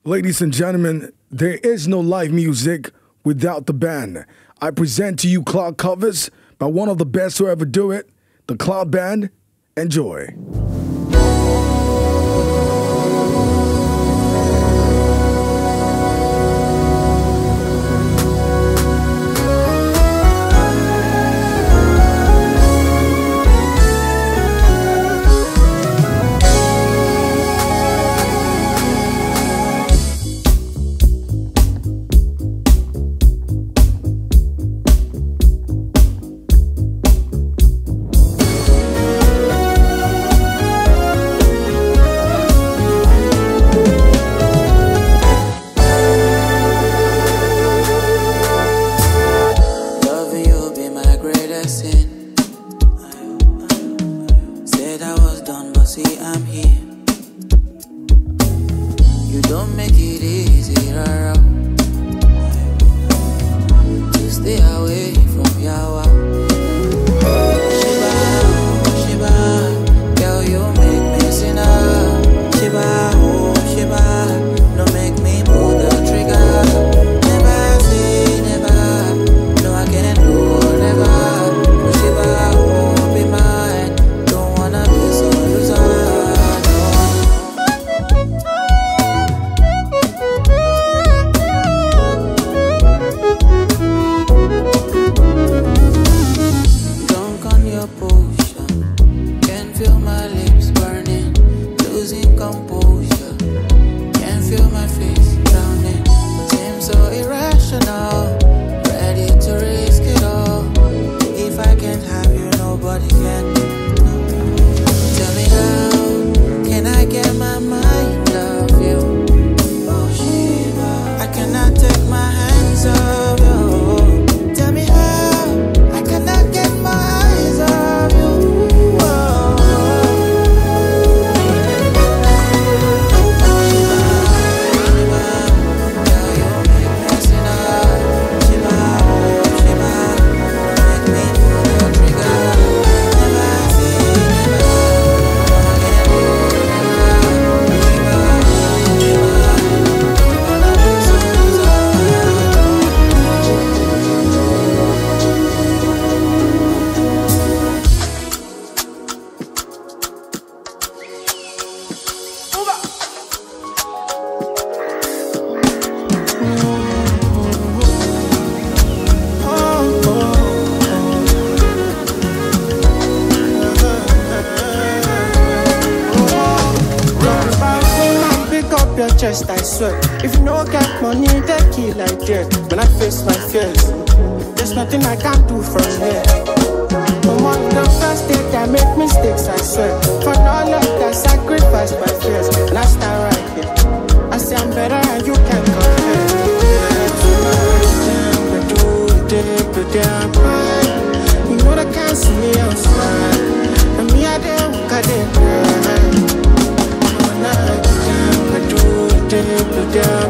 Ladies and gentlemen, there is no live music without the band. I present to you Clout covers by one of the best to ever do it, the Clout Band. Enjoy. I swear, if you no get money, they kill like that. When I face my fears, there's nothing I can't do from here. I'm on the first day I make mistakes, I swear. For knowledge, I sacrifice my fears. And I stand right here. I say I'm better and you can't compare. You know they can't see me outside. And me, I didn't look at it.